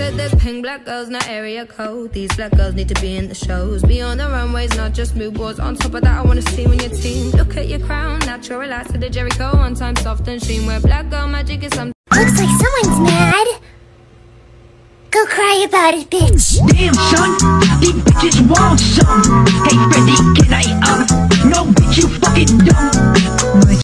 that there's pink black girls, not area code. These black girls need to be in the shows. Be on the runways, not just mood boards. On top of that, I wanna see when your team. Look at your crown, natural relax to the Jericho. One time soft and sheen, where black girl magic is something. Looks like someone's mad. Go cry about it, bitch. Damn, son, these bitches want some. Hey, Freddy, can I, no, bitch, you fucking dumb.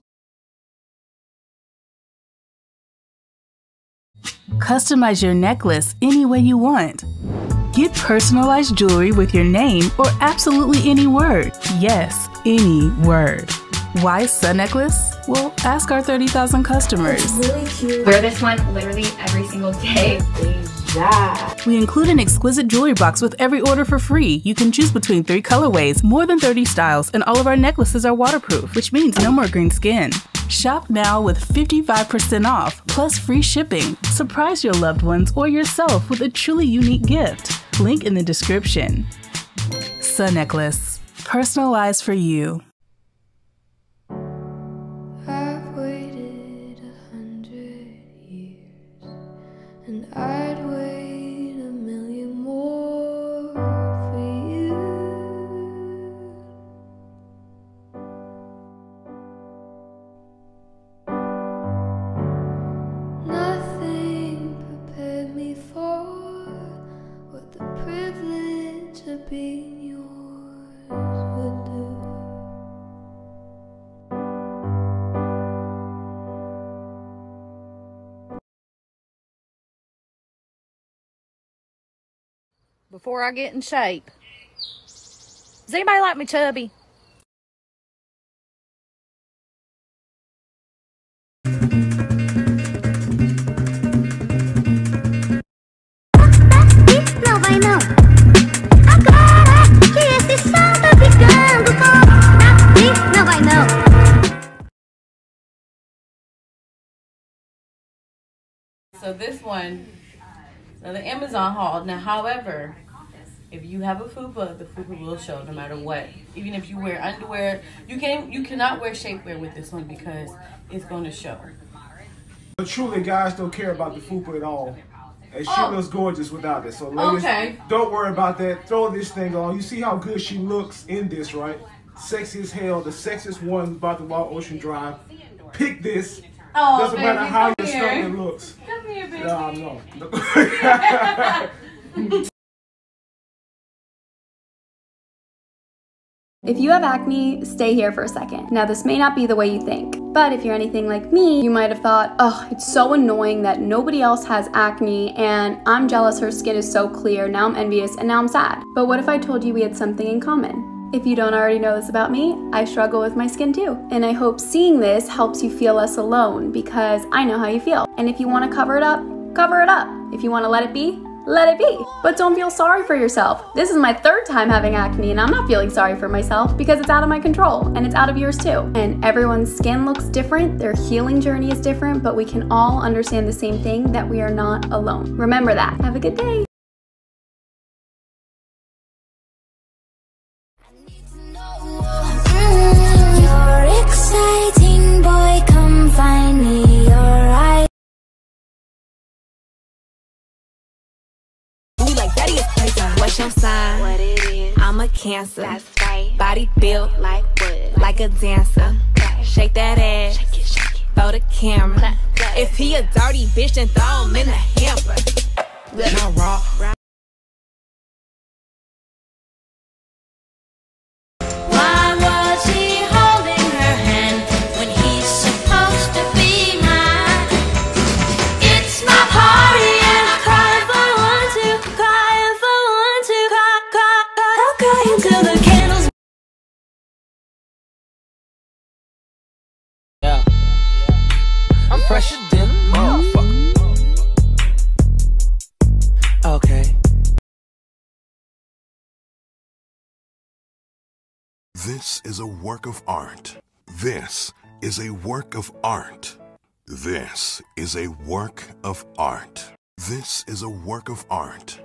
Customize your necklace any way you want. Get personalized jewelry with your name or absolutely any word. Yes, any word. Why Sun Necklace? Well, ask our 30,000 customers. It's really cute. Wear this one literally every single day. We include an exquisite jewelry box with every order for free. You can choose between 3 colorways, more than 30 styles, and all of our necklaces are waterproof, which means no more green skin. Shop now with 55% off, plus free shipping. Surprise your loved ones or yourself with a truly unique gift. Link in the description. Sun Necklace, personalized for you. I've waited 100 years, and I'd wait 1,000,000 more for you. Nothing prepared me for what the privilege of being yours would do. Before I get in shape. Does anybody like me chubby? Não vai não. Agora que esse som tá ficando bom. Não vai não. So this one, so the Amazon haul. Now, however, if you have a fupa, the fupa will show no matter what. Even if you wear underwear, you cannot wear shapewear with this one because it's going to show. But truly, guys don't care about the fupa at all. And she looks gorgeous without it. So ladies, don't worry about that. Throw this thing on. You see how good she looks in this, right? Sexy as hell. The sexiest one about the Wild Ocean Drive. Pick this. Oh, doesn't baby, matter how your here. stomach looks. Come here, baby. No. If you have acne, stay here for a second. Now, this may not be the way you think, but if you're anything like me, you might have thought, oh, it's so annoying that nobody else has acne and I'm jealous her skin is so clear, now I'm envious, and now I'm sad. But what if I told you we had something in common? If you don't already know this about me, I struggle with my skin too. And I hope seeing this helps you feel less alone because I know how you feel. And if you want to cover it up, cover it up. If you want to let it be, let it be. But don't feel sorry for yourself. This is my 3rd time having acne and I'm not feeling sorry for myself because it's out of my control and it's out of yours too. And everyone's skin looks different, their healing journey is different, but we can all understand the same thing, that we are not alone. Remember that. Have a good day. You're exciting, boy, come find me. You're right. What's your sign? What it is? I'm a Cancer. That's right. Body built like wood, like a dancer. Okay. Shake that ass. Shake it, shake it. Throw the camera. Clap, clap. If he a dirty bitch, then throw him in the hamper. Now rock. Why was he holding her hand when he's supposed to be mine? It's my party and I cry if I want to, cry if I want to, cry. I'll cry until the candles. Yeah. I'm fresher than a motherfucker. Okay. This is a work of art. This is a work of art. This is a work of art. This is a work of art.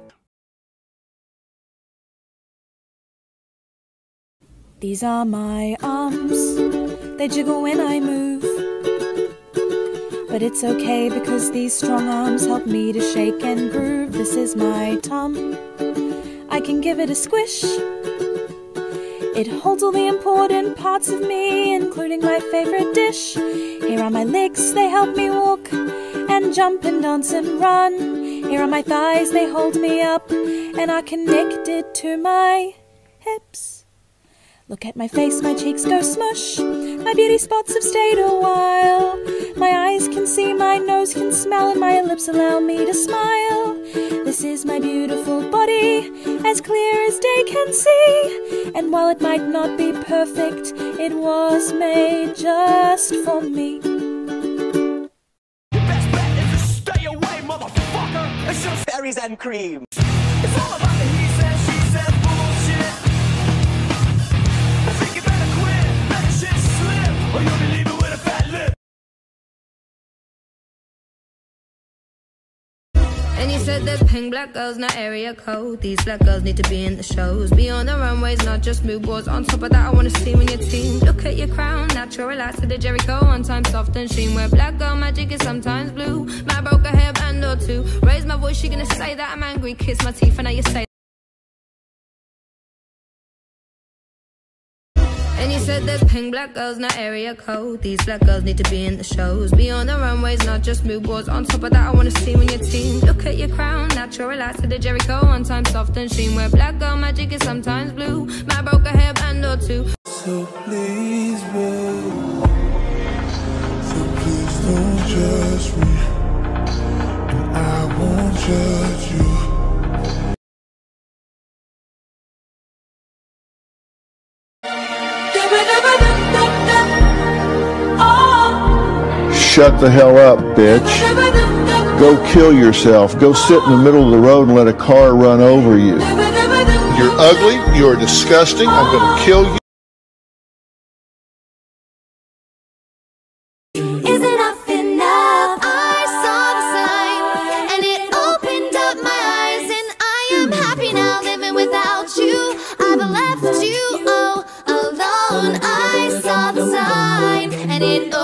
These are my arms, they jiggle when I move. But it's okay because these strong arms help me to shake and groove. This is my tom. I can give it a squish. It holds all the important parts of me, including my favorite dish. Here are my legs, they help me walk and jump and dance and run. Here are my thighs, they hold me up and are connected to my hips. Look at my face, my cheeks go smush. My beauty spots have stayed a while. My eyes can see, my nose can smell, and my lips allow me to smile. This is my beautiful body, as clear as day can see. And while it might not be perfect, it was made just for me. Your best bet is to stay away, motherfucker. It's just berries and cream. It's all about the he said, she said bullshit. I think you better quit, let shit slip, or you'll be leaving with a fat lip. And you said there's pink black girls, not area code. These black girls need to be in the shows. Be on the runways, not just mood boards. On top of that, I wanna see when your team. Look at your crown, natural, relax to the Jericho. One time soft and sheen, where black girl magic is sometimes blue. Might broke a hairband or two. Raise my voice, she gonna say that I'm angry. Kiss my teeth, and now you say. And you said there's pink black girls, not area code. These black girls need to be in the shows. Be on the runways, not just mood boards. On top of that, I wanna see when your team. Look at your crown, natural, relax to the Jericho. One time soft and sheen, where black girl magic is sometimes blue. Might broke a hairband or two. So please, babe, so please don't judge me, and I won't judge you. Shut the hell up, bitch. Go kill yourself. Go sit in the middle of the road and let a car run over you. You're ugly. You're disgusting. I'm going to kill you. Is enough enough? I saw the sign and it opened up my eyes, and I am happy now living without you. I've left you all alone. I saw the sign and it